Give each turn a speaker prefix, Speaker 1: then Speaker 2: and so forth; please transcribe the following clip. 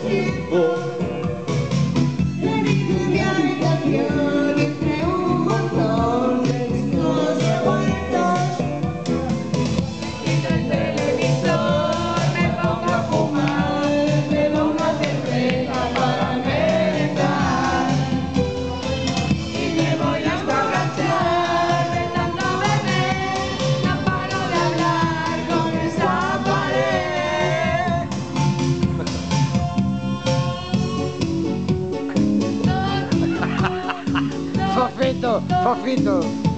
Speaker 1: tiempo de mi habitación entre un montón de discos revueltos. Quito el televisor, me pongo a fumar, me pongo a cerveza para merendar y me voy a emborrachar de tanto beber. No paro de hablar con esa pared.
Speaker 2: Fofito, Fofito.